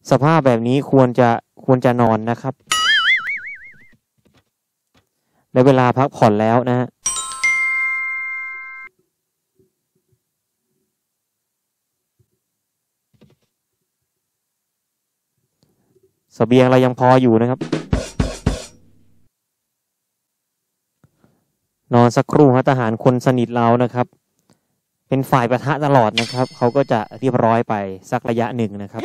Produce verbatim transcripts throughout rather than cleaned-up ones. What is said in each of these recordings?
สภาพแบบนี้ควรจะควรจะนอนนะครับได้เวลาพักผ่อนแล้วนะฮะเสบียงเรายังพออยู่นะครับนอนสักครู่ครับทหารคนสนิทเรานะครับเป็นฝ่ายปะทะตลอดนะครับเขาก็จะเรียบร้อยไปสักระยะหนึ่งนะครับ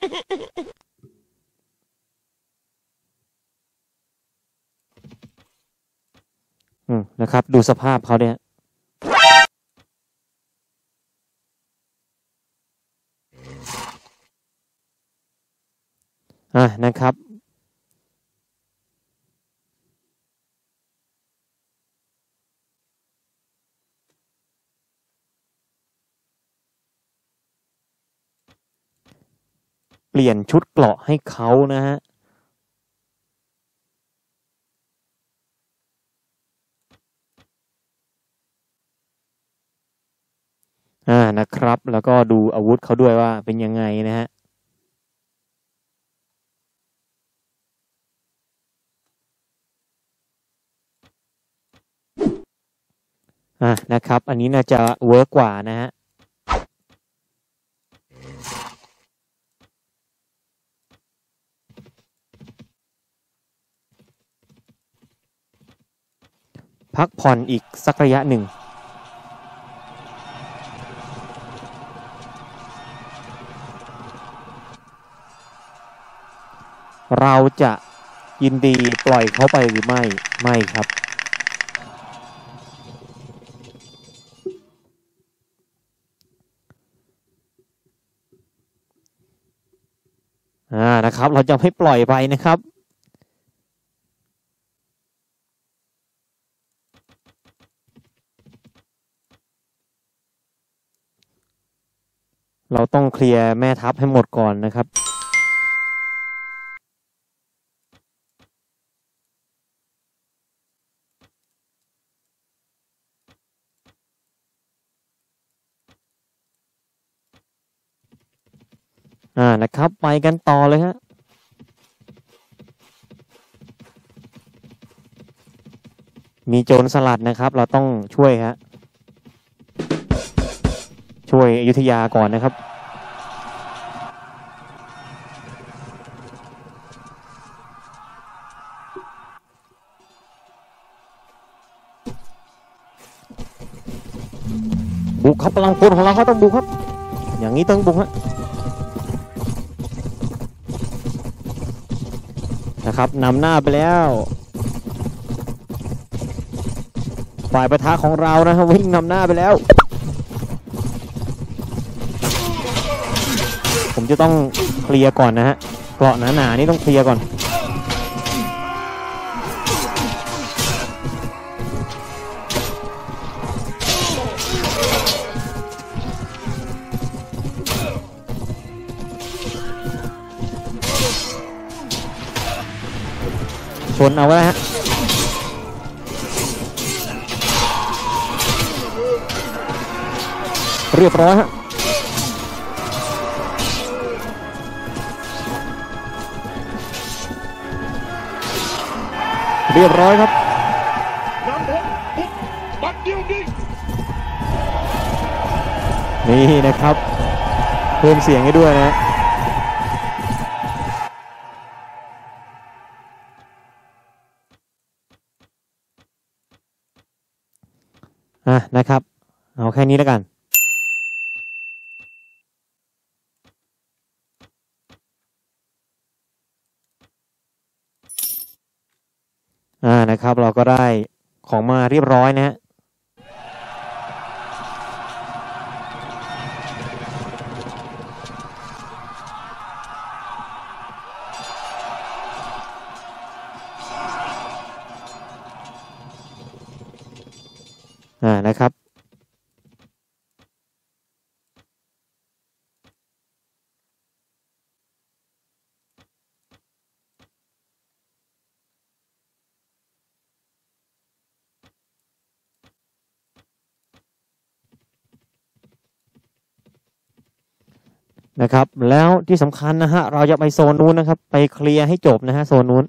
อืมนะครับดูสภาพเขาเนี่ยอ่ะนะครับเปลี่ยนชุดเกราะให้เขานะฮะอ่านะครับแล้วก็ดูอาวุธเขาด้วยว่าเป็นยังไงนะฮะอ่านะครับอันนี้น่าจะเวิร์กกว่านะฮะพักผ่อนอีกสักระยะหนึ่งเราจะยินดีปล่อยเขาไปหรือไม่ไม่ครับอ่านะครับเราจะไม่ปล่อยไปนะครับเราต้องเคลียร์แม่ทัพให้หมดก่อนนะครับอ่านะครับไปกันต่อเลยฮะมีโจรสลัดนะครับเราต้องช่วยฮะช่วยอยุธยาก่อนนะครับบุกครับพลังพลของเราเขาต้องบุกครับอย่างนี้ต้องบุกฮะนะครับนำหน้าไปแล้วฝ่ายปะทะของเรานะครับวิ่งนำหน้าไปแล้วผมจะต้องเคลียร์ก่อนนะฮะเกราะหนาๆนี่ต้องเคลียร์ก่อนชนเอาไว้ฮะเรียบร้อยฮะเรียบร้อยครับนี่นะครับเพิ่มเสียงให้ด้วยนะอ่ะนะครับเอาแค่นี้แล้วกันอ่านะครับเราก็ได้ของมาเรียบร้อยนะฮะอ่านะครับนะครับแล้วที่สำคัญนะฮะเราจะไปโซนนู้นนะครับไปเคลียร์ให้จบนะฮะโซนนู้น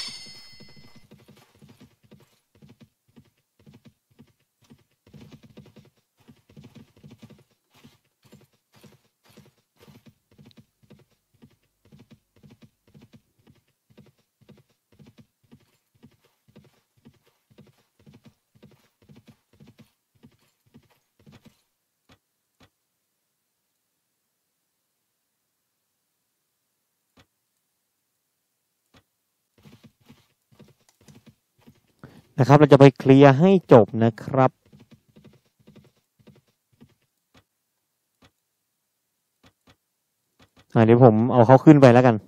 นะครับเราจะไปเคลียร์ให้จบนะครับเดี๋ยวผมเอาเขาขึ้นไปแล้วกัน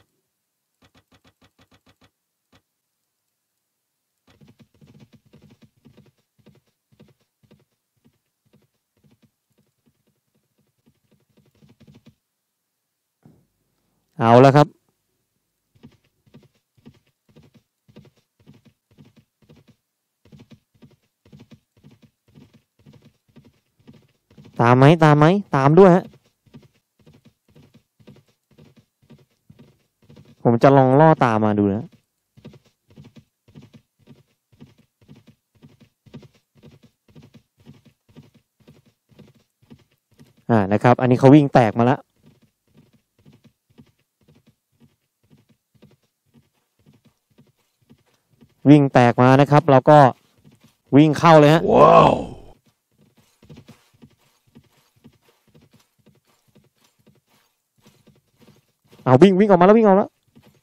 เอาแล้วครับตามไหมตามไหมตามด้วยฮะผมจะลองล่อตามมาดูนะอ่านะครับอันนี้เขาวิ่งแตกมาแล้ววิ่งแตกมานะครับเราก็วิ่งเข้าเลยฮะว้าวเอาวิ่งวิ่งออกมาแล้ววิ่งออกแล้ว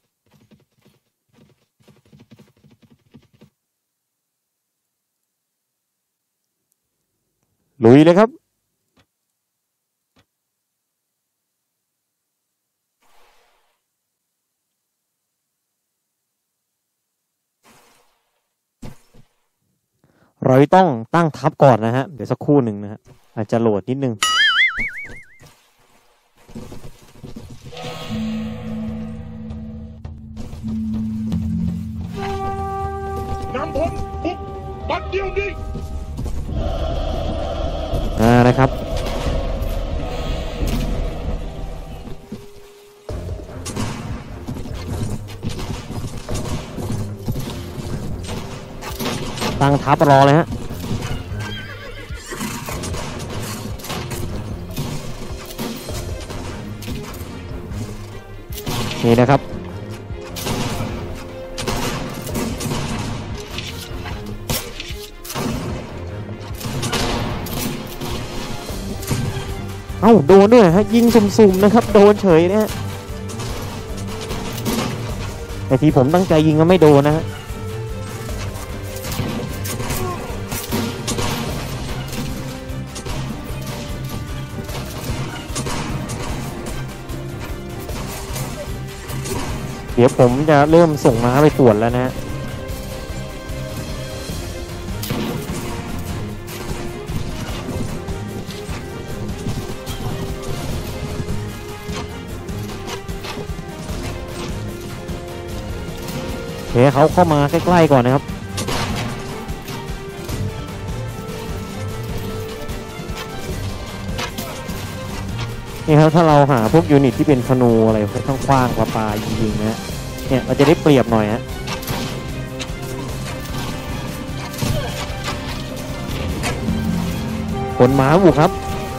ลุยเลยครับเราต้องตั้งทับก่อนนะฮะเดี๋ยวสักครู่หนึ่งนะฮะอาจจะโหลดนิดนึงนำพลบุกบัดเดียวนี้อ่านะครับตั้งทับรอเลยฮะนี่นะครับเอ้าโดนด้วยฮะยิงสุ่มๆนะครับโดนเฉยนะฮะแต่ทีผมตั้งใจยิงก็ไม่โดนนะฮะเดี๋ยวผมจะเริ่มส่งม้าไปตรวจแล้วนะฮะเดี๋ยวเขาเข้ามาใกล้ๆก่อนนะครับนี่ครับถ้าเราหาพวกยูนิตที่เป็นธนูอะไรข้างขว้างปลาปลายิงๆนะเนี่ยเราจะได้เปรียบหน่อยฮะผลม้าบุกครับ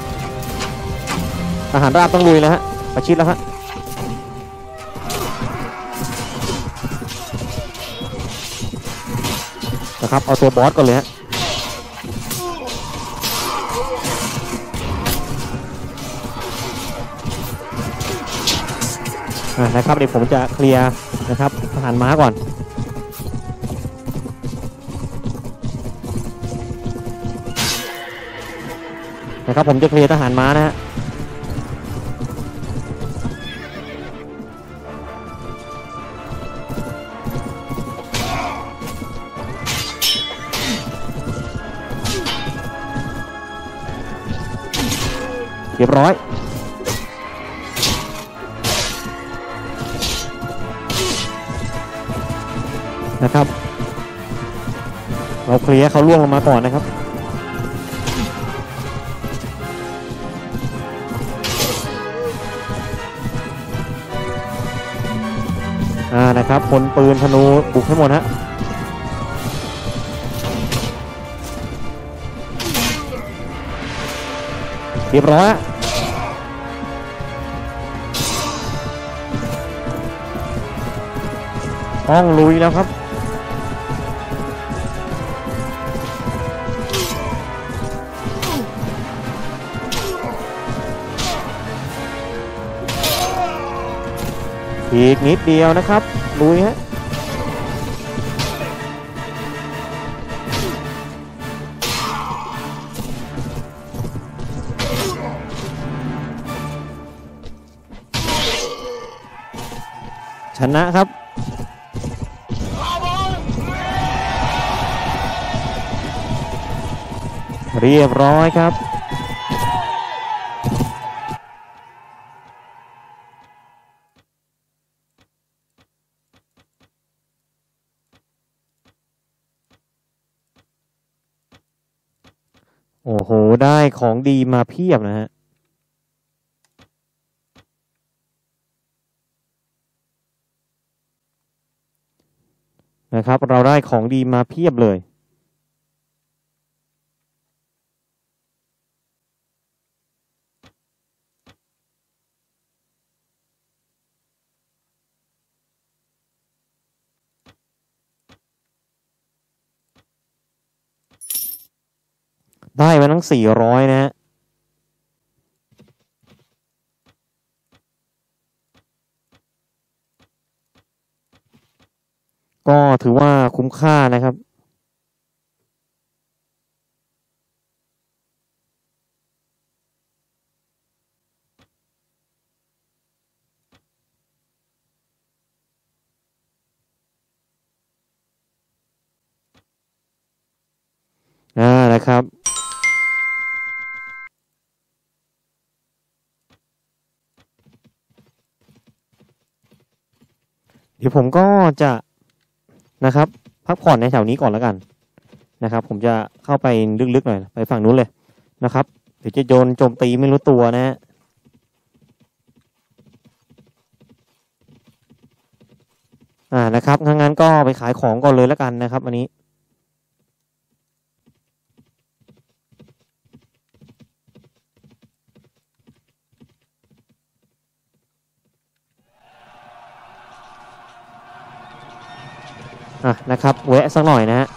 อาหารราบต้องลุยแล้วฮะประชิดแล้วฮะนะครับเอาตัวบอสก่อนเลยฮะนะครับเดี๋ยวผมจะเคลียร์นะครับทหารม้าก่อนนะครับผมจะเคลียร์ทหารม้านะฮะเรียบร้อยนะครับเราเคลียร์เขาล่วงลงมาก่อนนะครับนะครับพลปืนธนูบุกให้หมดฮะเรียบร้อยต้องลุยแล้วครับอีกนิดเดียวนะครับลุยฮะชนะครับเรียบร้อยครับโอ้โหได้ของดีมาเพียบนะฮะนะครับเราได้ของดีมาเพียบเลยได้มาทั้งสี่ร้อยนะฮะก็ถือว่าคุ้มค่านะครับอ่านะครับเดี๋ยวผมก็จะนะครับพักผ่อนในแถวนี้ก่อนแล้วกันนะครับผมจะเข้าไปลึกๆหน่อยไปฝั่งนู้นเลยนะครับเดี๋ยวจะโยนโจมตีไม่รู้ตัวนะฮะอ่านะครับงั้นก็ไปขายของก่อนเลยแล้วกันนะครับวันนี้อ่ะนะครับแวะสักหน่อยนะฮะ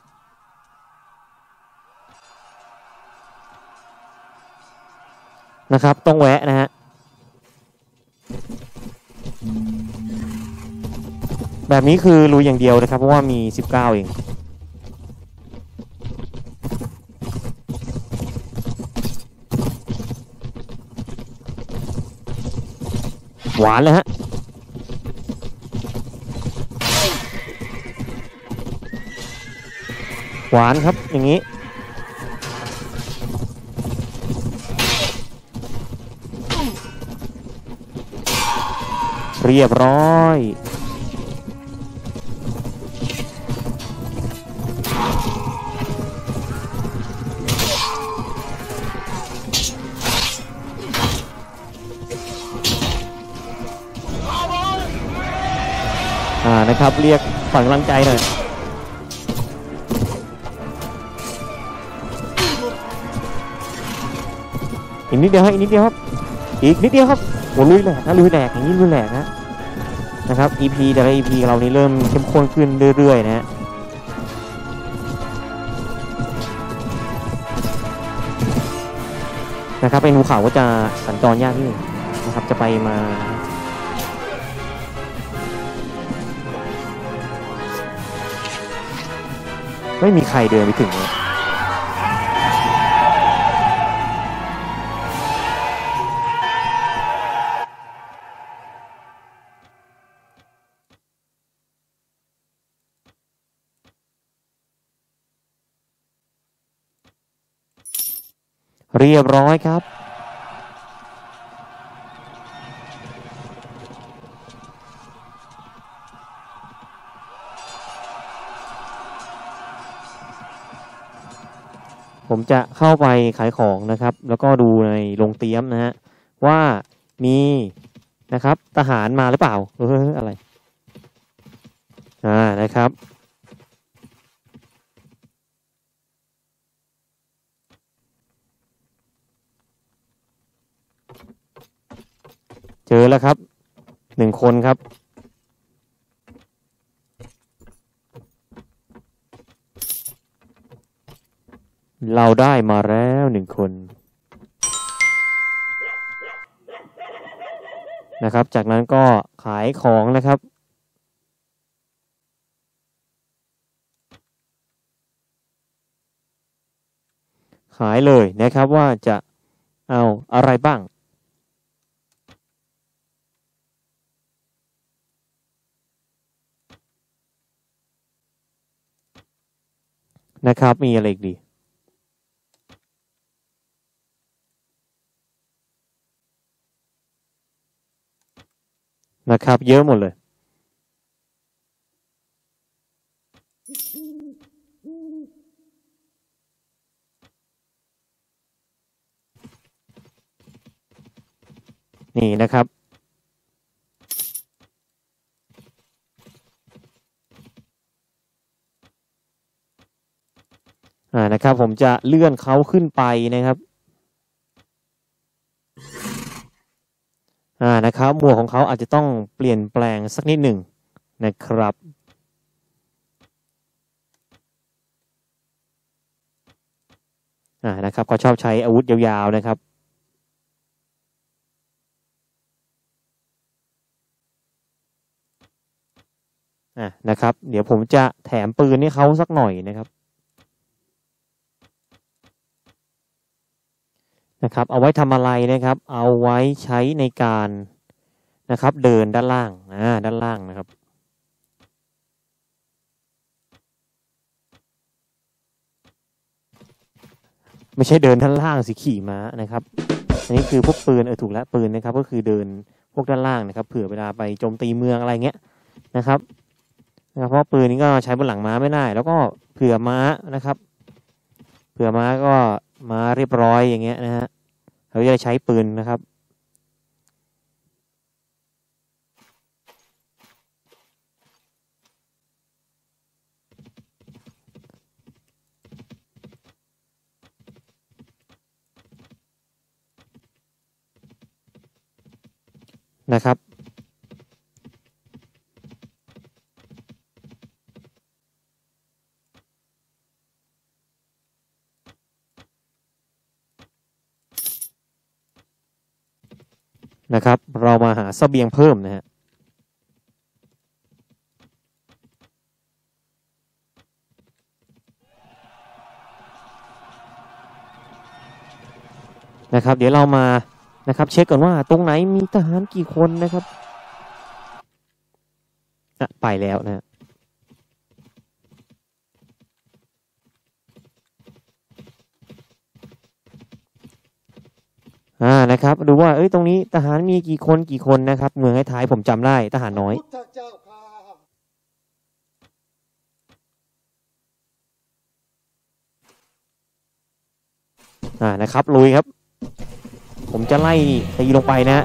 นะครับต้องแวะนะฮะแบบนี้คือลุยอย่างเดียวนะครับเพราะว่ามีสิบเก้าเองหวานเลยฮะหวานครับอย่างนี้เรียบร้อยอ่านะครับเรียกขวัญกำลังใจหน่อยอีกนิดเดียวให้อีกนิดเดียวครับอีกนิดเดียวครับโอ้ลุยแหลกนะลุยแหลกอย่างนี้ลุยแหลกนะนะครับ อี พี แต่ละ อี พี เรานี่เริ่มเข้มข้นขึ้นเรื่อยๆนะฮะนะครับเป็นภูเขาก็จะสัญจรยากนิดนึงนะครับจะไปมาไม่มีใครเดินไปถึงเลยเรียบร้อยครับผมจะเข้าไปขายของนะครับแล้วก็ดูในโรงเตรียมนะฮะว่ามีนะครับทหารมาหรือเปล่าเอออะไรอ่านะครับเจอแล้วครับหนึ่งคนครับเราได้มาแล้วหนึ่งคนนะครับจากนั้นก็ขายของนะครับขายเลยนะครับว่าจะเอาอะไรบ้างนะครับมีอะไรอีกดีนะครับเยอะหมดเลยนี่นะครับอ่านะครับผมจะเลื่อนเขาขึ้นไปนะครับอ่านะครับหมวกของเขาอาจจะต้องเปลี่ยนแปลงสักนิดหนึ่งนะครับอ่านะครับเขาชอบใช้อาวุธยาวๆนะครับอ่านะครับเดี๋ยวผมจะแถมปืนให้เขาสักหน่อยนะครับนะครับเอาไว้ทำอะไรนะครับเอาไว้ใช้ในการนะครับเดินด้านล่างอ่าด้านล่างนะครับไม่ใช่เดินด้านล่างสิขี่ม้านะครับอันนี้คือพวกปืนเออถูกแล้วปืนนะครับก็คือเดินพวกด้านล่างนะครับเผื่อเวลาไปโจมตีเมืองอะไรเงี้ยนะครับนะเพราะปืนนี้ก็ใช้บนหลังม้าไม่ได้แล้วก็เผื่อม้านะครับเผื่อม้าก็ม้าเรียบร้อยอย่างเงี้ยนะฮะเราจะใช้ปืนนะครับนะครับนะครับเรามาหาเสบียงเพิ่มนะฮะนะครับเดี๋ยวเรามานะครับเช็คก่อนว่าตรงไหนมีทหารกี่คนนะครับไปแล้วนะอ่านะครับดูว่าเอ้ยตรงนี้ทหารมีกี่คนกี่คนนะครับเมืองท้ายผมจำได้ทหารน้อยอ่านะครับลุยครับผมจะไล่ตีลงไปนะ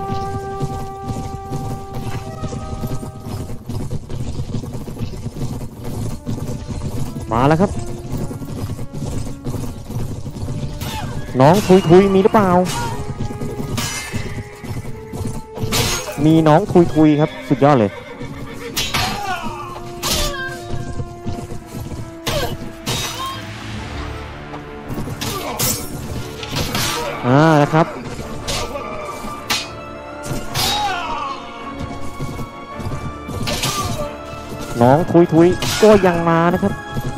มาแล้วครับน้องทุยทุยมีหรือเปล่ามีน้องทุยทุยครับสุดยอดเลยอ่านะครับน้องทุยทุยก็ยังมานะครับ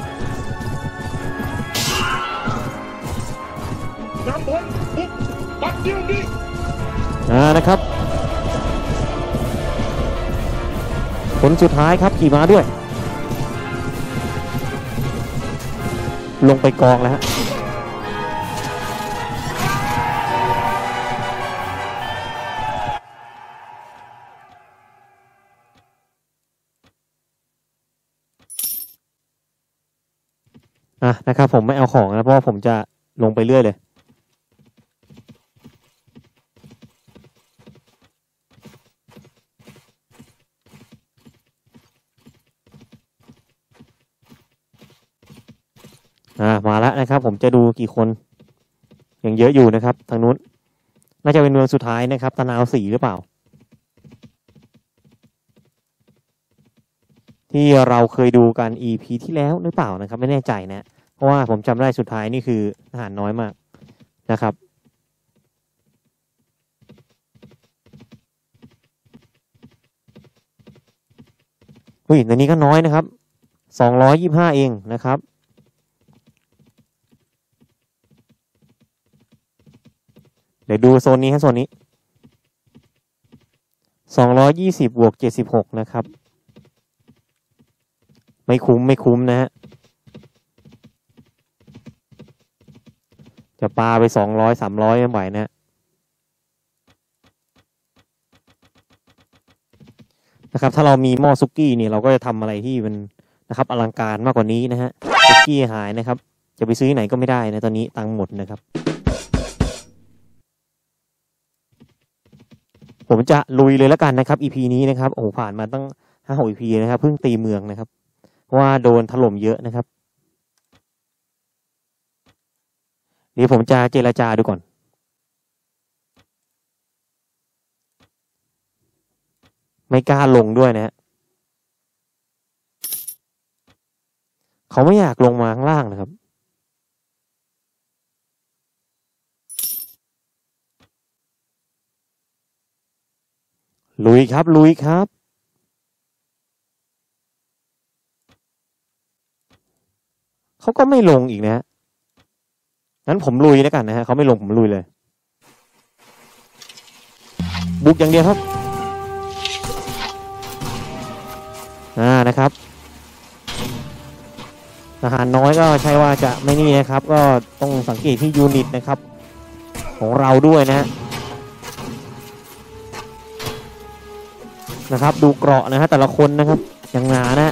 นำพลบุกบัดเดียวนี้อ่านะครับผลสุดท้ายครับขี่ม้าด้วยลงไปกองแล้วฮะอ่ะนะครับผมไม่เอาของนะเพราะว่าผมจะลงไปเรื่อยเลยอ่ามาแล้วนะครับผมจะดูกี่คนยังเยอะอยู่นะครับทางนู้นน่าจะเป็นเมืองสุดท้ายนะครับตะนาวสีหรือเปล่าที่เราเคยดูกัน อี พี ที่แล้วหรือเปล่านะครับไม่แน่ใจนะเพราะว่าผมจำได้สุดท้ายนี่คือทหารน้อยมากนะครับอุ้ยในนี้ก็น้อยนะครับสองร้อยยี่สิบห้าเองนะครับเดี๋ยวดูโซนนี้ฮะโซนนี้สองร้อยยี่สิบบวกเจ็ดสิบหกนะครับไม่คุ้มไม่คุ้มนะฮะจะปาไปสองร้อยสามร้อยไม่ไหวนะนะครับถ้าเรามีหม้อซุกี้เนี่ยเราก็จะทำอะไรที่มันนะครับอลังการมากกว่านี้นะฮะซุกี้หายนะครับจะไปซื้อไหนก็ไม่ได้นะตอนนี้ตังค์หมดนะครับผมจะลุยเลยแล้วกันนะครับ อี พี นี้นะครับโอ้โหผ่านมาตั้งห้าหก อี พี นะครับเพิ่งตีเมืองนะครับเพราะว่าโดนถล่มเยอะนะครับเดี๋ยวผมจะเจรจาดูก่อนไม่กล้าลงด้วยนะฮะเขาไม่อยากลงมาข้างล่างนะครับลุยครับลุยครับเขาก็ไม่ลงอีกนะฮะงั้นผมลุยแล้วกันนะฮะเขาไม่ลงผมลุยเลยบุกอย่างเดียวครับอ่านะครับทหารน้อยก็ใช่ว่าจะไม่นี่นะครับก็ต้องสังเกตที่ยูนิตนะครับของเราด้วยนะนะครับดูเกราะนะฮะแต่ละคนนะครับอย่างหนานะ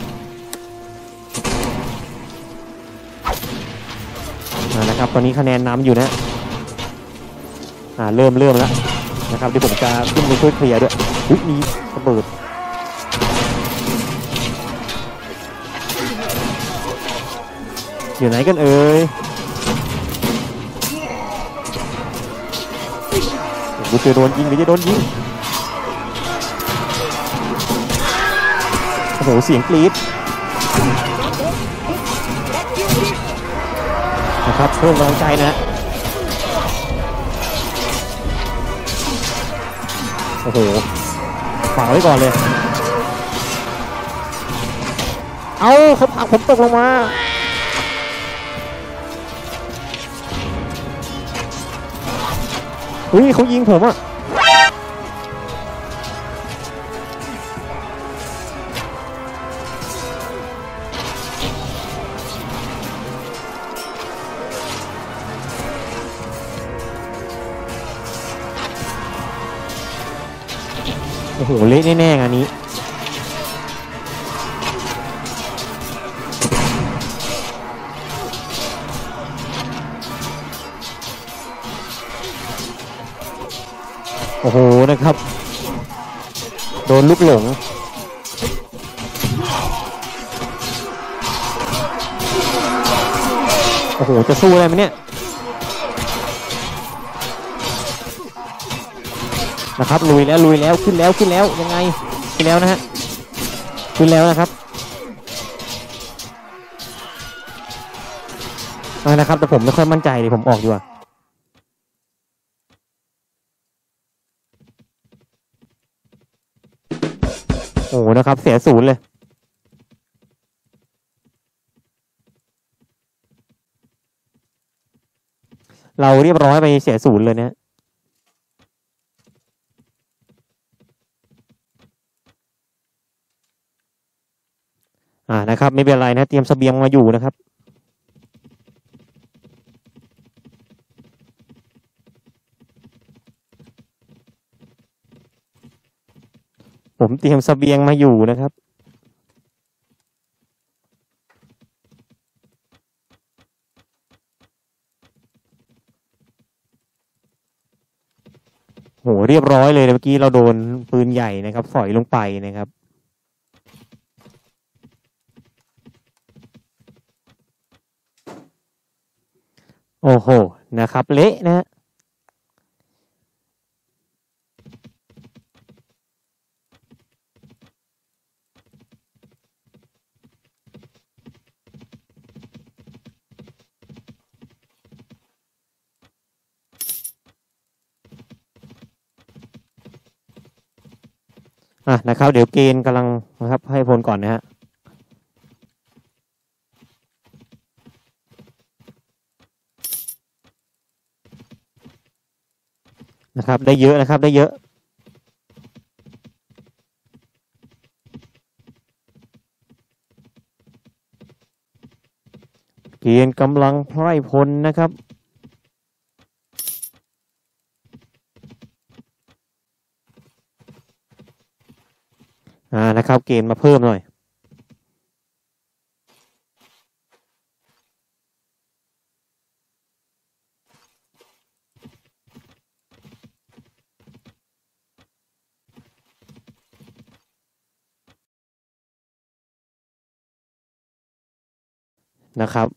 นะครับตอนนี้คะแนนนำอยู่นะอ่าเริ่มเริ่มแล้วนะครับเดี๋ยวผมจะขึ้นไปช่วยเคลียร์ด้วยอุ๊ยมีระเบิดอยู่ไหนกันเอ่ยกูจะโดนยิงหรือจะโดนยิงโอ้โหเสียงกรี๊ดนะครับเพิ่มกำลังใจนะโอ้โหฝากไว้ก่อนเลยเอาเขาผลักผมตกลงมาเฮ้ยเขายิงผมอ่ะโอ้โหเละแน่ๆงานนี้โอ้โหนะครับโดนลูกหลงโอ้โหจะสู้ได้ไหมเนี่ยนะครับลุยแล้วลุยแล้วขึ้นแล้วขึ้นแล้วยังไงขึ้นแล้วนะฮะขึ้นแล้วนะครับนะครับแต่ผมไม่ค่อยมั่นใจเลยผมออกดีกว่าโอ้นะครับเสียศูนย์เลยเราเรียบร้อยไปเสียศูนย์เลยนะอ่านะครับไม่เป็นไรนะเตรียมเสบียงมาอยู่นะครับผมเตรียมเสบียงมาอยู่นะครับโหเรียบร้อยเลยเมื่อกี้เราโดนปืนใหญ่นะครับสอยลงไปนะครับโอ้โหนะครับเละนะฮะอ่ะนะครับเดี๋ยวเกณฑ์กำลังนะครับให้พลก่อนนะฮะนะครับได้เยอะนะครับได้เยอะเกณฑ์กำลังไพร่พลนะครับอ่านะครับเกณฑ์มาเพิ่มหน่อยนะครับ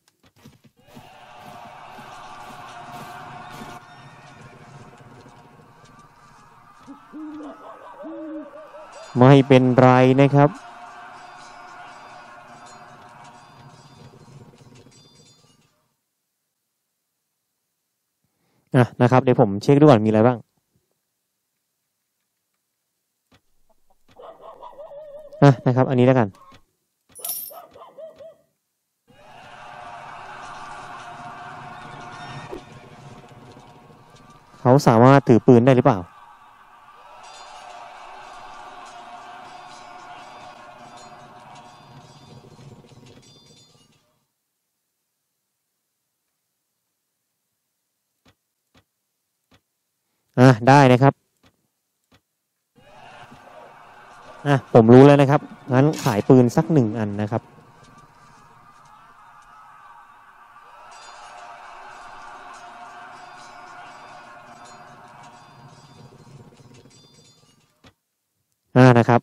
ไม่เป็นไรนะครับอ่ะนะครับเดี๋ยวผมเช็คดูก่อนมีอะไรบ้างอ่ะนะครับอันนี้แล้วกันเขาสามารถถือปืนได้หรือเปล่าอ่ะได้นะครับอ่ะผมรู้แล้วนะครับงั้นขายปืนสักหนึ่งอันนะครับอ่านะครับ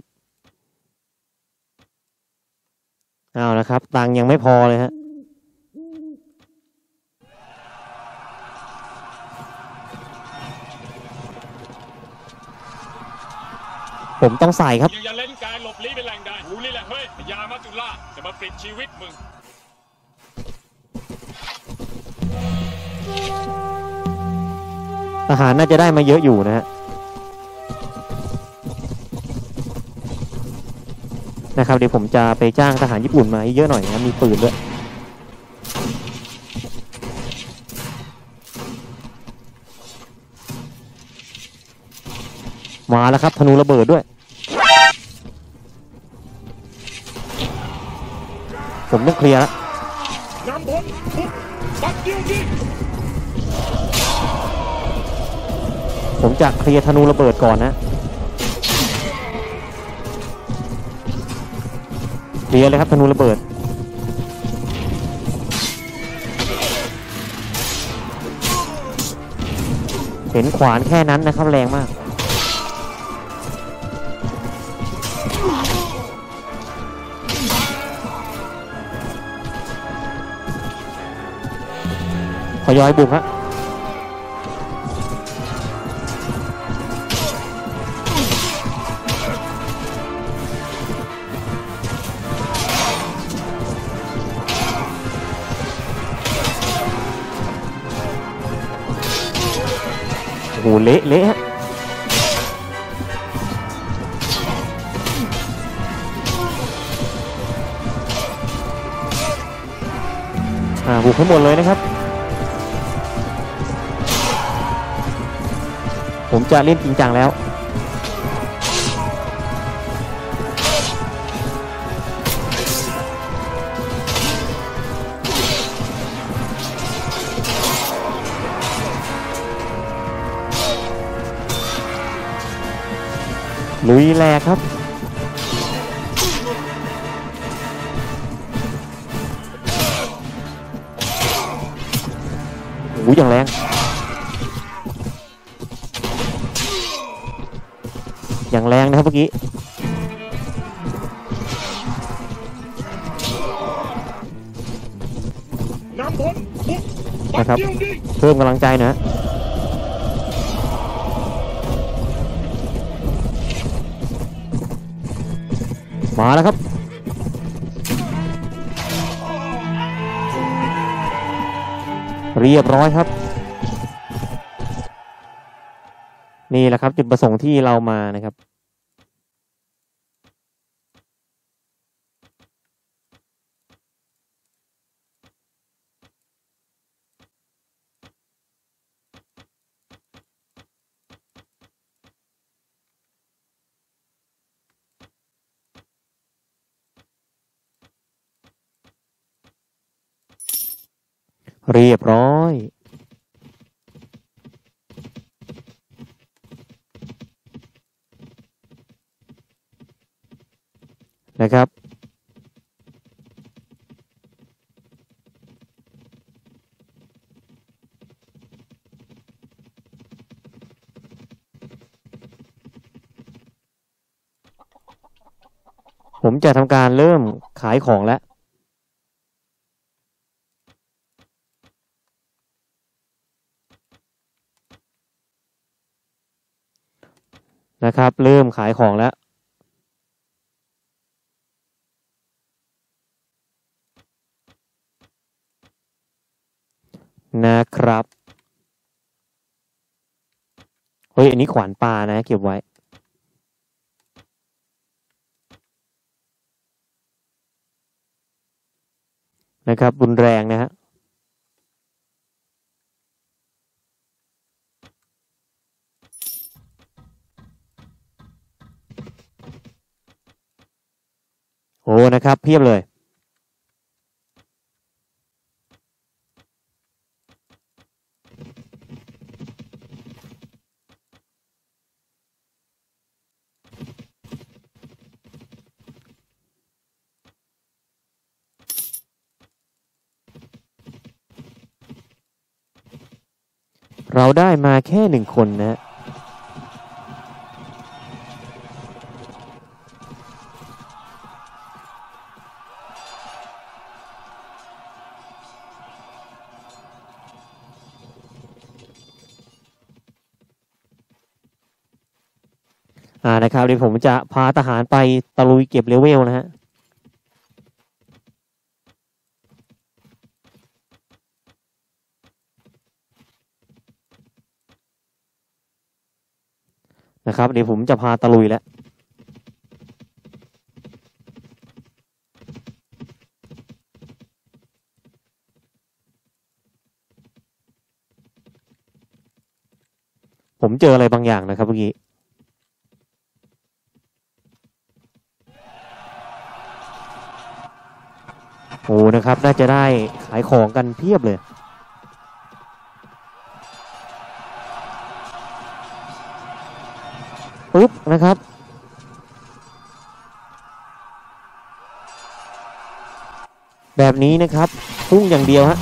เอานะครับตังค์ยังไม่พอเลยฮะผมต้องใส่ครับอย่าเล่นการหลบลี้เป็นแหล่งใดกูนี่แหละเฮ้ยยามัจจุราชจะมาปิดชีวิตมึงทหารน่าจะได้มาเยอะอยู่นะฮะนะครับเดี๋ยวผมจะไปจ้างทหารญี่ปุ่นมาเยอะหน่อยนะมีปืนด้วยมาแล้วครับธนูระเบิดด้วยผมต้องเคลียร์แล้วนำพลบุกบัดเดียวยิงผมจะเคลียร์ธนูระเบิดก่อนนะเคลียร์เลยครับธนูระเบิดเห็นขวานแค่นั้นนะครับแรงมากขอย้อยบุกฮะโอ้โหเละเละฮะอ่าบุกให้หมดเลยนะครับผมจะเล่นจริงจังแล้วลุยแรกครับโอ้ยอย่างแรงอย่างแรงนะครับเมื่อกี้นำพลบุกนะครับเพิ่มกำลังใจนะมาแล้วครับเรียบร้อยครับนี่แหละครับจุดประสงค์ที่เรามานะครับเรียบร้อยนะครับผมจะทำการเริ่มขายของแล้วนะครับเริ่มขายของแล้วนะครับเฮ้ยอันนี้ขวานปลานะเก็บไว้นะครับรุนแรงนะฮะโอ้นะครับเพียบเลยเราได้มาแค่หนึ่งคนนะอ่านะครับเดี๋ยวผมจะพาทหารไปตะลุยเก็บเลเวลนะฮะนะครับเดี๋ยวผมจะพาตะลุยแล้วผมเจออะไรบางอย่างนะครับเมื่อกี้โอ้นะครับน่าจะได้ขายของกันเพียบเลยปึ๊บนะครับแบบนี้นะครับพุ่งอย่างเดียวฮะ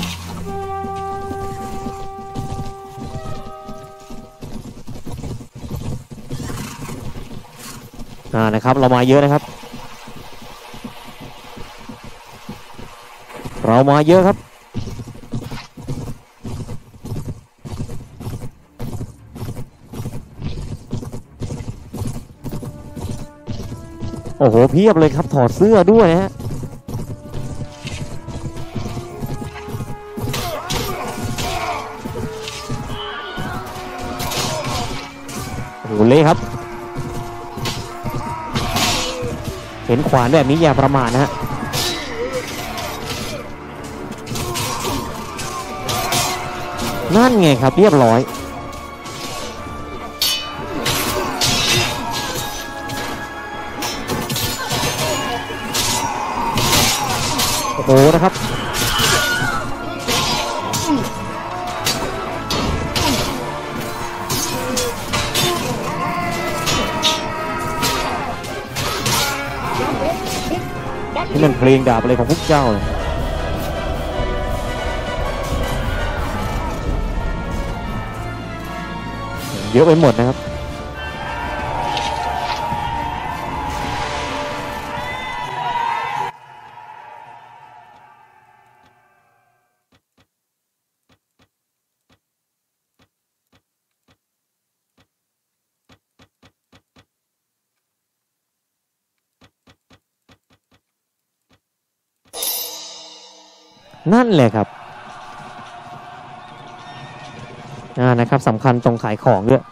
อ่านะครับเรามาเยอะนะครับเรามาเยอะครับโอ้โหเพียบเลยครับถอดเสื้อด้วยฮะโอ้โหเละครับเห็นขวานแบบนี้อย่าประมาทนะฮะนั่นไงครับเรียบร้อยโอ้โหนะครับนี่มันเพลงดาบอะไรของพวกเจ้าเลยเยอะไปหมดนะครับนั่นแหละครับอ่านะครับสำคัญตรงขายของด้วย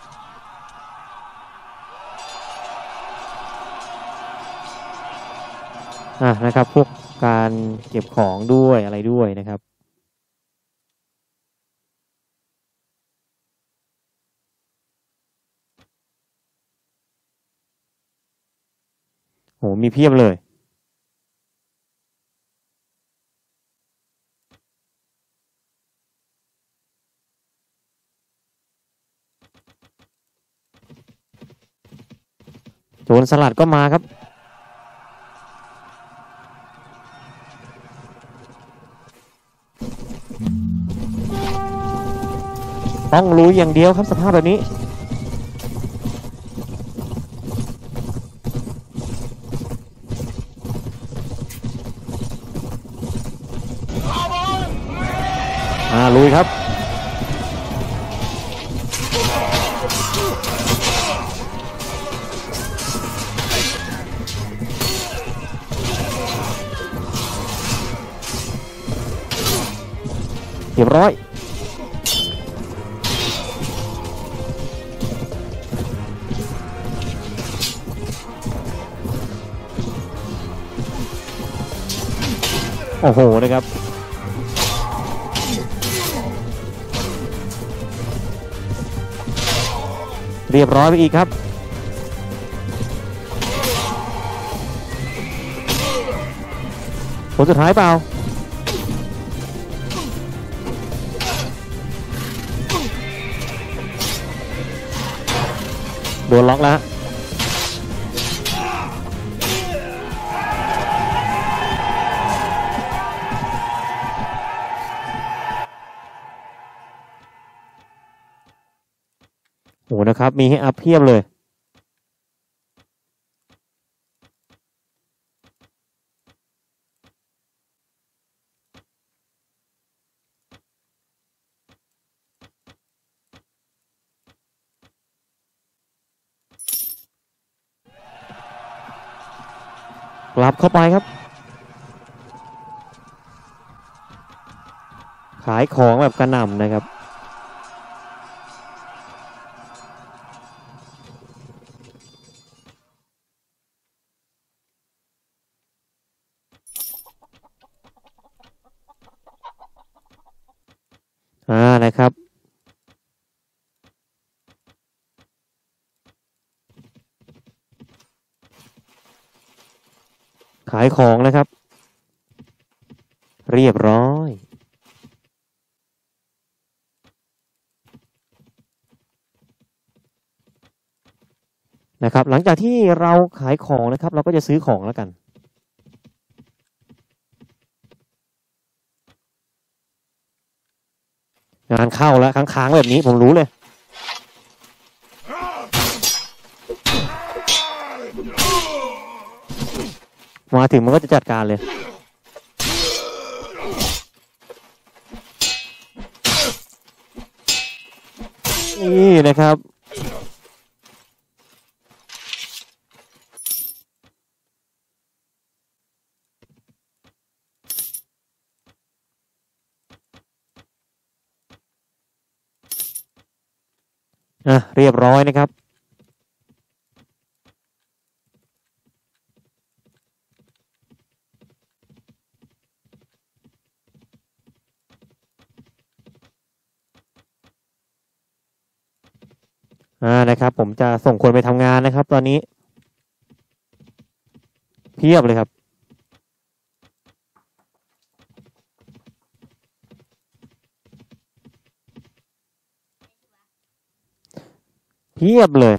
อ่านะครับพวกการเก็บของด้วยอะไรด้วยนะครับโหมีเพียบเลยโจรสลัดก็มาครับต้องลุยอย่างเดียวครับสภาพแบบนี้อ่าลุยครับเรียบร้อยโอ้โหนะครับเรียบร้อยไปอีกครับผลสุดท้ายเปล่าโดนล็อกแล้วโอ้นะครับมีให้อัพเพียบเลยกลับเข้าไปครับขายของแบบกระหน่ำนะครับอ่านะครับขายของนะครับเรียบร้อยนะครับหลังจากที่เราขายของนะครับเราก็จะซื้อของแล้วกันงานเข้าแล้วค้างๆแบบนี้ผมรู้เลยมาถึงมันก็จะจัดการเลยนี่นะครับอ่ะเรียบร้อยนะครับอ่านะครับผมจะส่งคนไปทำงานนะครับตอนนี้เพียบเลยครับเพียบเลย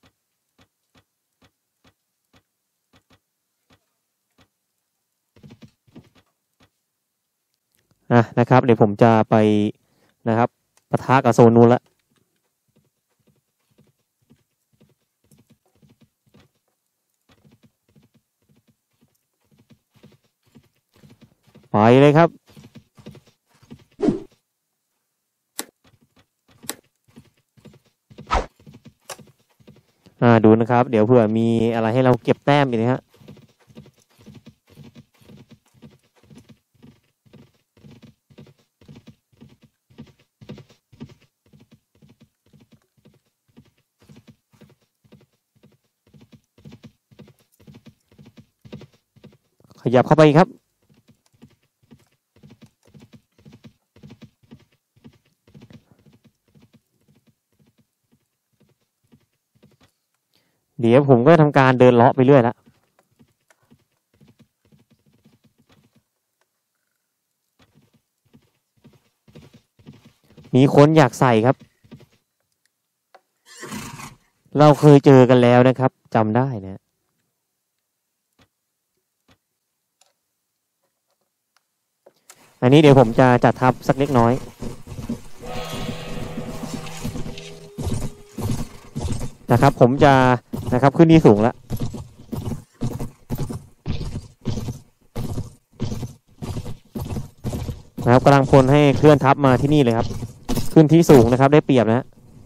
อ่ะนะครับเดี๋ยวผมจะไปนะครับปะทะกับโซนนู้นละไปเลยครับอ่าดูนะครับเดี๋ยวเผื่อมีอะไรให้เราเก็บแต้มอีกนะฮะขยับเข้าไปอีกครับเดี๋ยวผมก็ทำการเดินเลาะไปเรื่อยแล้วมีคนอยากใส่ครับเราเคยเจอกันแล้วนะครับจำได้นะอันนี้เดี๋ยวผมจะจัดทับสักเล็กน้อยนะครับผมจะนะครับขึ้นที่สูงแล้วนะครับกำลังพลให้เคลื่อนทัพมาที่นี่เลยครับขึ้นที่สูงนะครับได้เปรียบนะ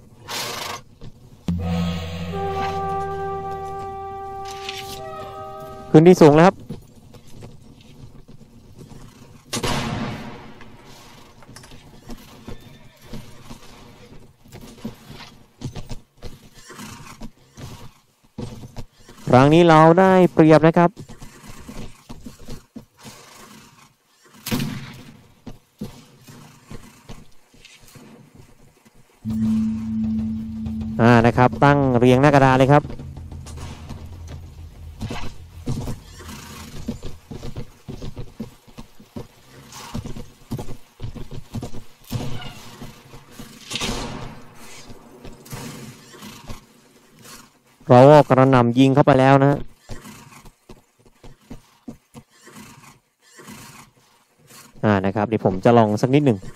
ขึ้นที่สูงแล้วครับครั้งนี้เราได้เปรียบนะครับอ่านะครับตั้งเรียงหน้ากระดานเลยครับเราก็กระหน่ำยิงเข้าไปแล้วนะอ่านะครับเดี๋ยวผมจะลองสักนิดหนึ่ง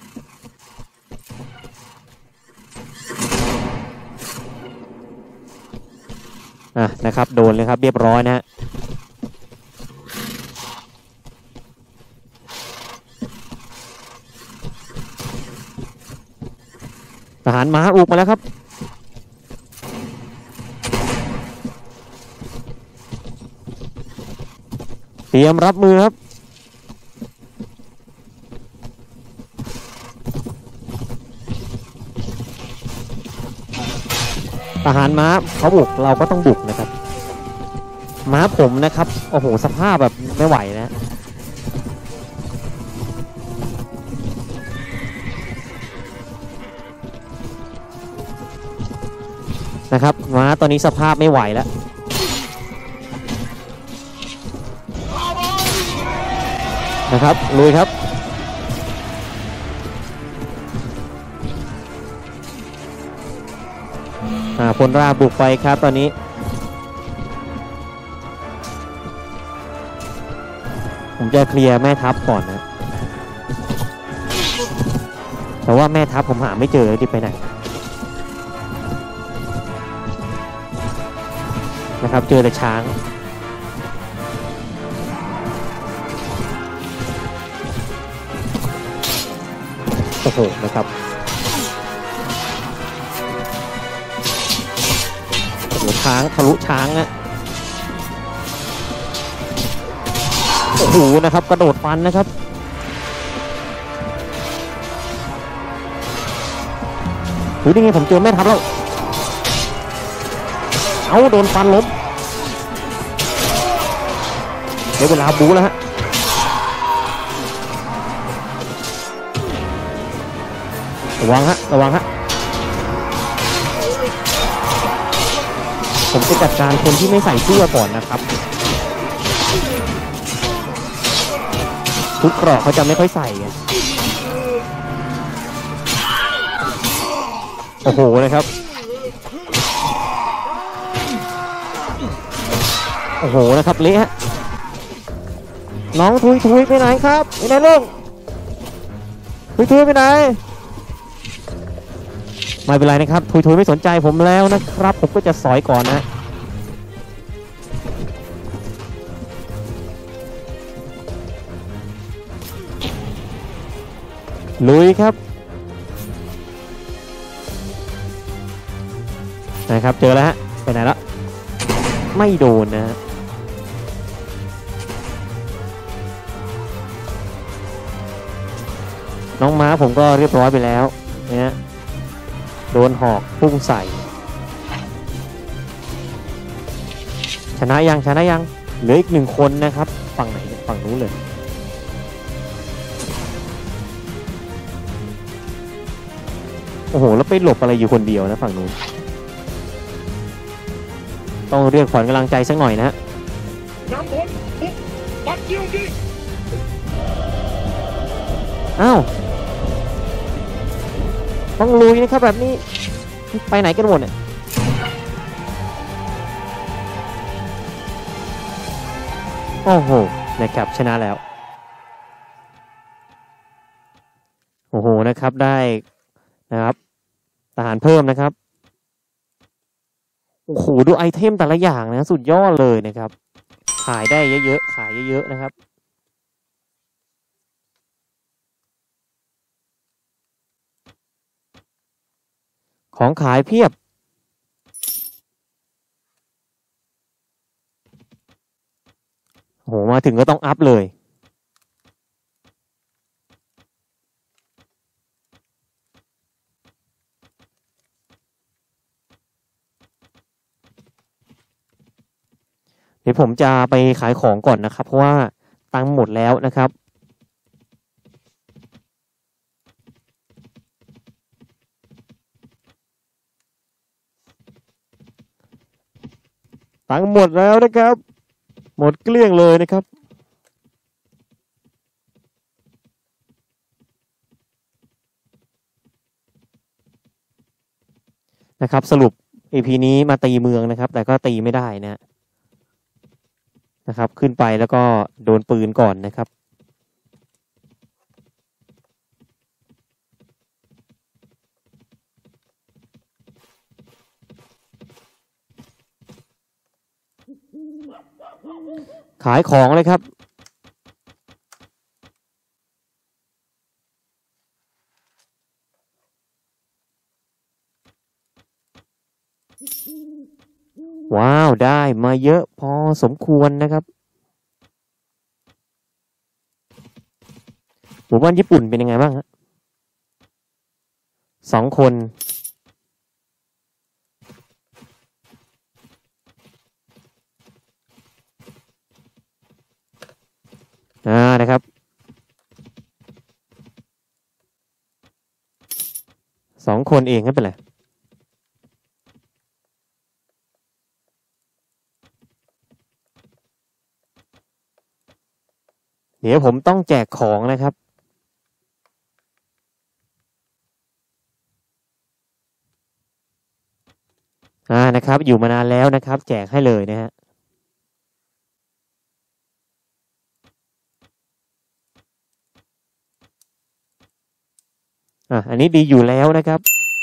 อ่ะนะครับโดนเลยครับเรียบร้อยนะฮะทหารม้าอุกมาแล้วครับเตรียมรับมือครับทหารม้าเขาบุกเราก็ต้องบุกนะครับม้าผมนะครับโอ้โหสภาพแบบไม่ไหวนะนะครับม้าตอนนี้สภาพไม่ไหวแล้วนะครับลุยครับอ่าพลราบุกไปครับตอนนี้ผมจะเคลียร์แม่ทัพก่อนนะแต่ว่าแม่ทัพผมหาไม่เจอที่ไปไหนนะครับเจอแต่ช้างโอ้โหนะครับโอ้โหช้างทะลุช้างนะโอ้โหนะครับกระโดดฟันนะครับหรือยังไงผมเจอแม่ทัพแล้วเอาโดนฟันล้มเดี๋ยวเวลาบูแล้วฮะระวังฮะระวังฮะผมจะจัดการคนที่ไม่ใส่เสื้อก่อนนะครับทุกกรอกเขาจะไม่ค่อยใส่กันโอ้โหนะครับโอ้โหนะครับเละฮะน้องทุยทุยไปไหนครับไปไหนลูกทุยทุยไปไหนไม่เป็นไรนะครับทุยทุยไม่สนใจผมแล้วนะครับผมก็จะสอยก่อนนะลุยครับนะครับเจอแล้วฮะไปไหนแล้วไม่โดนนะฮะน้องม้าผมก็เรียบร้อยไปแล้วเนี่ยโดนหอกพุ่งใส่ชนะยังชนะยังเหลืออีกหนึ่งคนนะครับฝั่งไหนเนี่ยฝั่งนู้นเลยโอ้โหแล้วไปหลบอะไรอยู่คนเดียวนะฝั่งนู้นต้องเรียกขวัญกำลังใจสักหน่อยนะฮะนำพลบุกปัดยิงยิงอ้าวต้องลุยนะครับแบบนี้ไปไหนกันหมดเนี่ยโอ้โหนะครับชนะแล้วโอ้โหนะครับได้นะครับทหารเพิ่มนะครับโอ้โหดูไอเทมแต่ละอย่างนะสุดยอดเลยนะครับขายได้เยอะๆขายเยอะๆนะครับของขายเพียบโอ้โหมาถึงก็ต้องอัพเลยเดี๋ยวผมจะไปขายของก่อนนะครับเพราะว่าตังค์หมดแล้วนะครับตังค์หมดแล้วนะครับหมดเกลี้ยงเลยนะครับนะครับสรุป อี พี นี้มาตีเมืองนะครับแต่ก็ตีไม่ได้นะนะครับขึ้นไปแล้วก็โดนปืนก่อนนะครับขายของเลยครับว้าวได้มาเยอะพอสมควรนะครับหมู่บ้านญี่ปุ่นเป็นยังไงบ้างฮะสองคนอ่านะครับสองคนเองไม่เป็นไรเดี๋ยวผมต้องแจกของนะครับอ่านะครับอยู่มานานแล้วนะครับแจกให้เลยนะฮะอ่ะอันนี้ดีอยู่แล้วนะครับ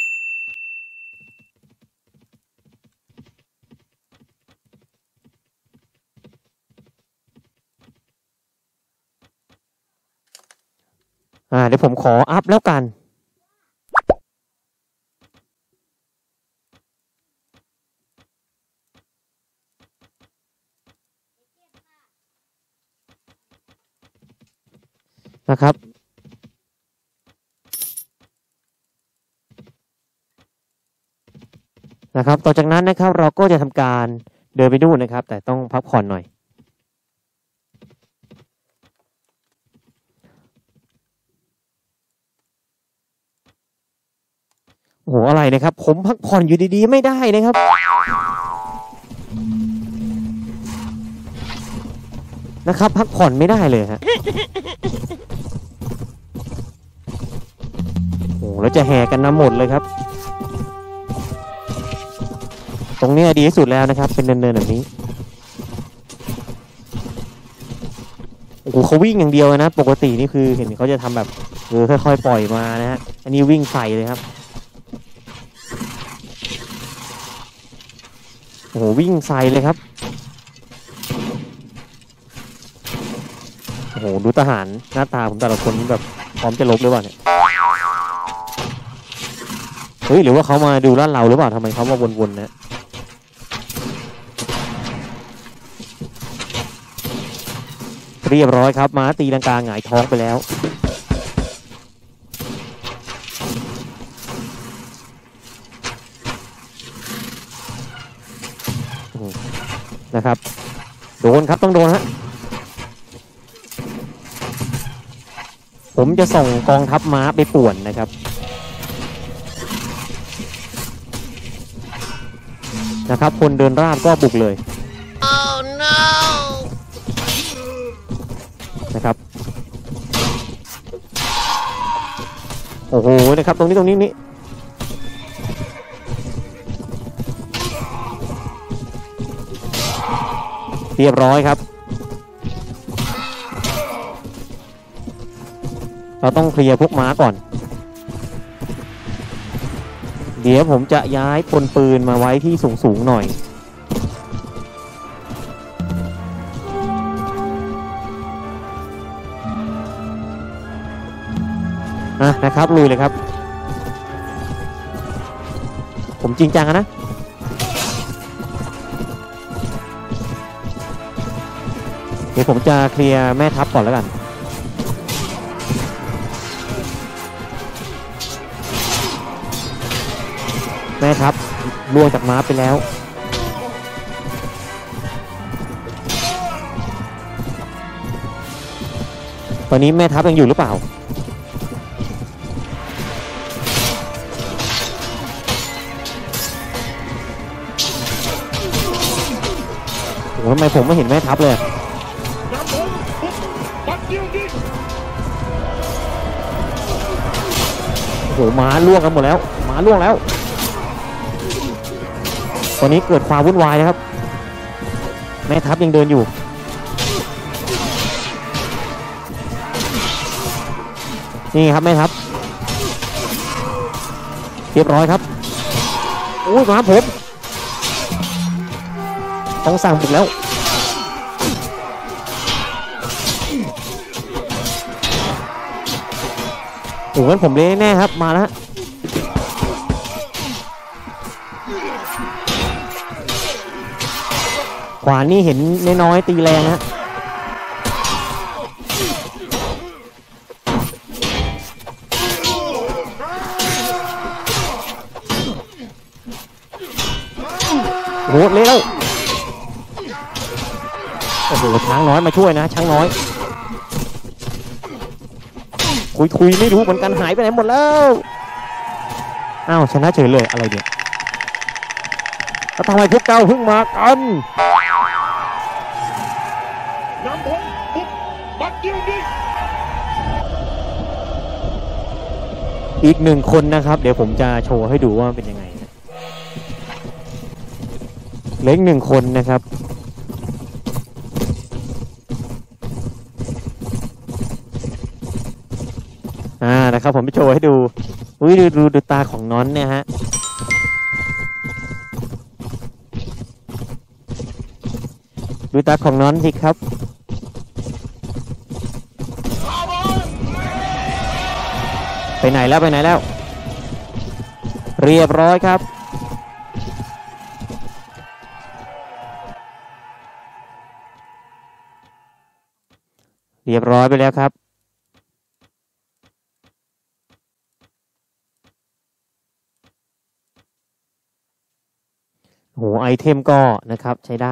อ่าเดี๋ยวผมขออัพแล้วกันนะครับนะครับต่อจากนั้นนะครับเราก็จะทำการเดินไปดูนะครับแต่ต้องพักผ่อนหน่อยโอ้โหอะไรนะครับผมพักผ่อนอยู่ดีๆไม่ได้นะครับนะครับพักผ่อนไม่ได้เลยฮะโอ้แล้วจะแห่กันน้ำหมดเลยครับตรงนี้ดีที่สุดแล้วนะครับเป็นเนินๆแบบนี้โอ้โหเขาวิ่งอย่างเดียวนะปกตินี่คือเห็นเขาจะทำแบบเออค่อยๆปล่อยมานะฮะอันนี้วิ่งใส่เลยครับโอ้โหวิ่งใส่เลยครับโอ้โหดูทหารหน้าตาผมแต่ละคนแบบพร้อมจะลบหรือเปล่าเนี่ยเฮ้ยหรือว่าเขามาดูลาดเราหรือเปล่าทำไมเขามาวนๆนะเรียบร้อยครับม้าตีลังกาหงายท้องไปแล้วนะครับโดนครับต้องโดนฮะผมจะส่งกองทัพม้าไปป่วนนะครับนะครับคนเดินราบก็บุกเลย oh, no. นะครับโอ้โหนะครับตรงนี้ตรงนี้นี่เรียบร้อยครับเราต้องเคลียร์พวกม้าก่อนเดี๋ยวผมจะย้ายพลปืนมาไว้ที่สูงๆหน่อยอ่ะนะครับลุยเลยครับผมจริงจังนะเดี๋ยวผมจะเคลียร์แม่ทัพก่อนแล้วกันแม่ทัพล่วงจากม้าไปแล้วตอนนี้แม่ทัพยังอยู่หรือเปล่าโอ้ทำไมผมไม่เห็นแม่ทัพเลยโอ้โหม้าล่วงกันหมดแล้วม้าล่วงแล้วตอนนี้เกิดความวุ่นวายนะครับแม่ทัพยังเดินอยู่นี่ครับแม่ทัพเรียบร้อยครับโอ้ยมาผมต้องสั่งบุกแล้วโอ้งั้นผมได้แน่ครับมาแล้วขวานนี่เห็นน้อยๆตีแรงนะโหเร็วโอ้โหช้างน้อยมาช่วยนะช้างน้อยคุยคุยไม่รู้เหมือนกันหายไปไหนหมดแล้วอ้าวชนะเฉยเลยอะไรเนี่ยแล้วทำไมพวกเจ้าเพิ่งมากันอีกหนึ่งคนนะครับเดี๋ยวผมจะโชว์ให้ดูว่าเป็นยังไงนะเล็กหนึ่งคนนะครับอ่านะครับผมไปโชว์ให้ดูอุ้ยดูดูดูตาของน้อนเนี่ยฮะดูตาของน้อนสิครับไปไหนแล้วไปไหนแล้วเรียบร้อยครับเรียบร้อยไปแล้วครับโหไอเทมก็นะครับใช้ได้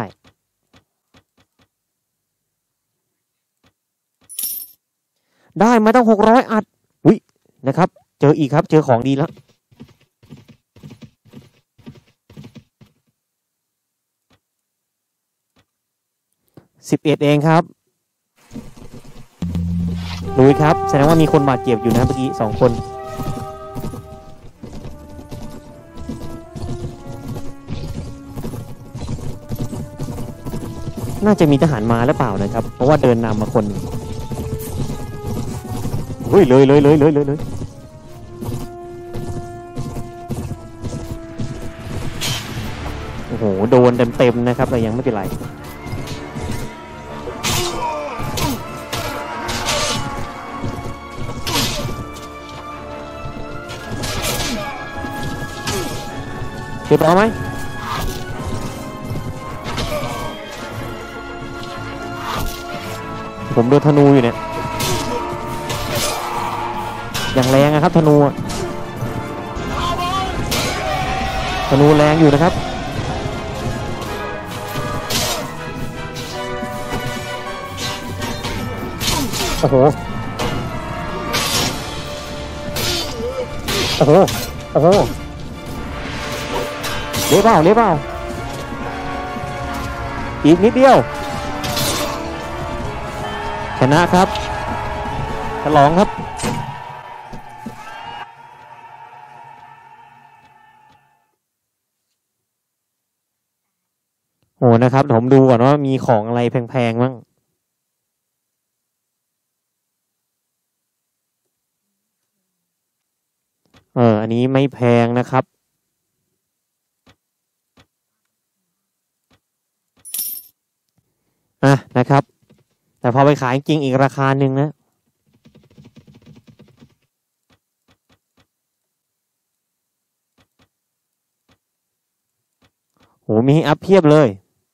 ได้มาตั้งหกร้อยอัดอุ้ยนะครับเจออีกครับเจอของดีแล้วสิบเอ็ดเองครับลุยครับแสดงว่ามีคนบาดเจ็บอยู่นะเมื่อกี้สองคนน่าจะมีทหารมาหรือเปล่านะครับเพราะว่าเดินนำมาคนเฮ้ยเลยเลยเลยเลยเลยเลยโอ้โหโดนเต็มๆนะครับแต่ยังไม่เป็นไรเรียบร้อยไหมผมโดนธนูอยู่เนี่ยอย่างแรงนะครับธนูธนูแรงอยู่นะครับโอ้โหโอ้โหโอ้โหเลี้ยวเปล่าเลี้ยวเปล่าอีกนิดเดียวชนะครับฉลองครับโอ้นะครับผมดูก่อนว่ามีของอะไรแพงๆบ้างเอออันนี้ไม่แพงนะครับอ่ะนะครับแต่พอไปขายจริงอีกราคาหนึ่งนะโหมีให้อัพเพียบเลย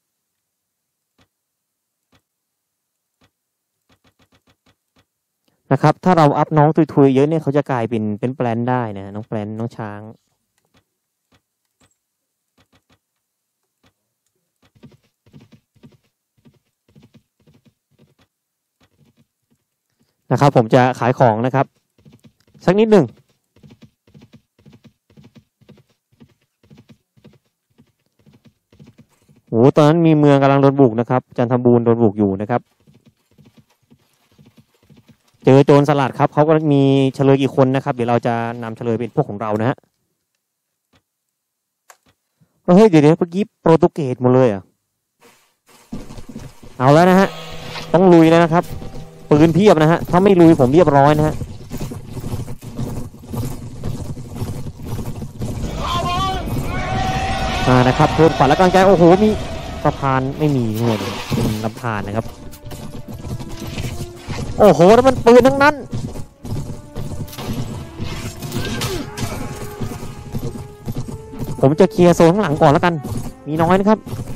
นะครับถ้าเราอัพน้องทุยๆเยอะเนี่ยเขาจะกลายเป็นเป็นแปลนได้นะน้องแปลนน้องช้างนะครับผมจะขายของนะครับสักนิดหนึ่งโอ้ตอนนั้นมีเมืองกำลังโดนบุกนะครับจันทบูรณ์โดนบุกอยู่นะครับเจอโจรสลัดครับเขาก็มีเฉลยกี่คนนะครับเดี๋ยวเราจะนำเฉลยเป็นพวกของเรานะฮะเฮ้ยเดี๋ยวเมื่อกี้โปรตุเกสหมดเลยอ่ะเอาแล้วนะฮะต้องลุยแล้วนะครับปืนเพียบนะฮะถ้าไม่ลุยผมเรียบร้อยนะฮะอ่านะครับเพิ่มขวัญและกำลังใจโอ้โหมีสะพานไม่มีเงี้ยเป็นลำธารนะครับโอ้โหแล้วมันปืนทั้งนั้นผมจะเคลียร์โซนข้างหลังก่อนแล้วกันมีน้อยนะครับ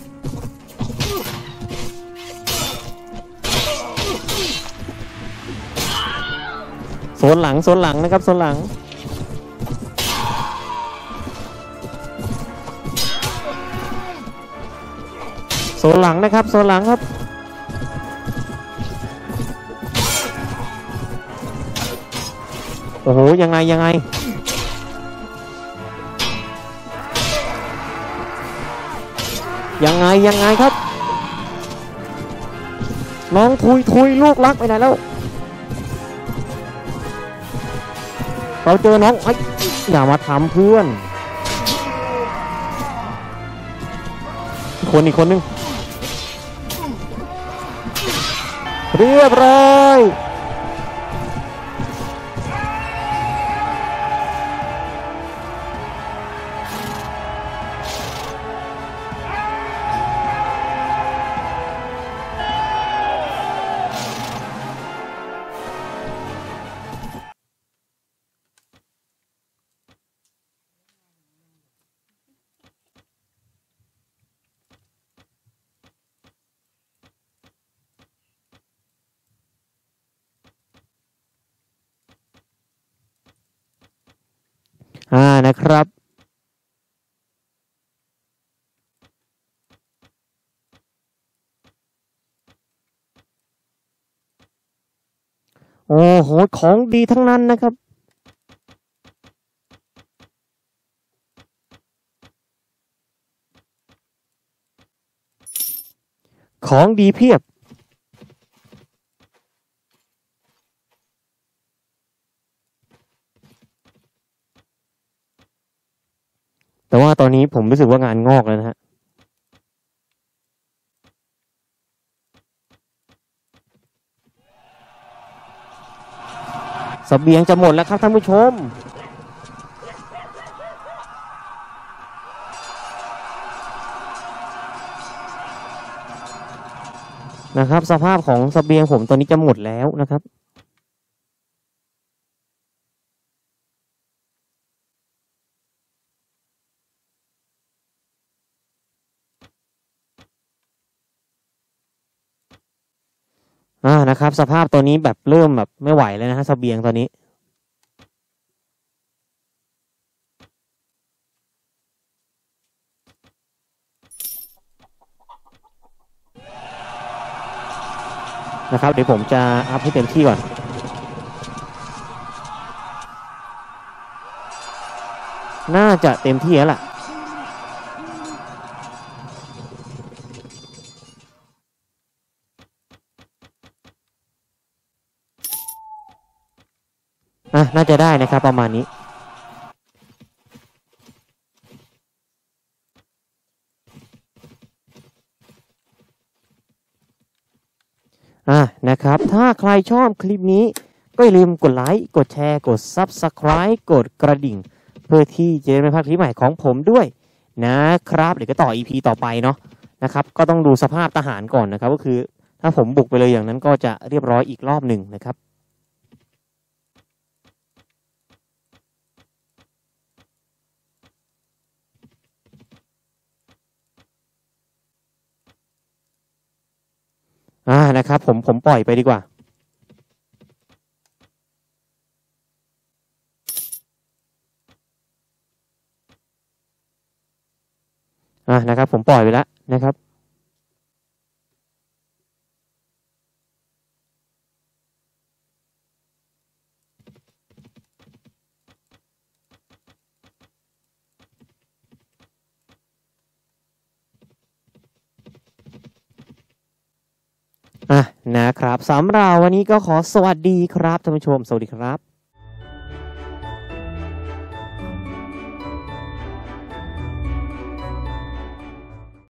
โซนหลังโซนหลังนะครับโซนหลังโซนหลังนะครับโซนหลังครับโอ้โหยังไงยังไงยังไงยังไงครับน้องทุยทุยลูกรักไปไหนแล้วเราเจอน้องไอ้อย่ามาทำเพื่อนคนอีกคนนึงเรียบร้อยอ่านะครับโอ้โหของดีทั้งนั้นนะครับของดีเพียบแต่ว่าตอนนี้ผมรู้สึกว่างานงอกแล้วนะฮะเสบียงจะหมดแล้วครับท่านผู้ชมนะครับสภาพของเสบียงผมตอนนี้จะหมดแล้วนะครับอ่านะครับสภาพตัวนี้แบบเริ่มแบบไม่ไหวแล้วนะฮะเสบียงตอนนี้นะครับเดี๋ยวผมจะอัพให้เต็มที่ก่อนน่าจะเต็มที่แล้วล่ะอ่ะน่าจะได้นะครับประมาณนี้อ่ะนะครับถ้าใครชอบคลิปนี้ก็อย่าลืมกดไลค์กดแชร์กด ซับสไครบ์ กดกระดิ่งเพื่อที่จะได้ไม่พลาดคลิปใหม่ของผมด้วยนะครับเดี๋ยวก็ต่อ อี พี ต่อไปเนาะนะครับก็ต้องดูสภาพทหารก่อนนะครับก็คือถ้าผมบุกไปเลยอย่างนั้นก็จะเรียบร้อยอีกรอบหนึ่งนะครับอ่านะครับผมผมปล่อยไปดีกว่าอ่านะครับผมปล่อยไปแล้วนะครับอ่ะนะครับสำหรับวันนี้ก็ขอสวัสดีครับท่านผู้ชมสวัสดีครับ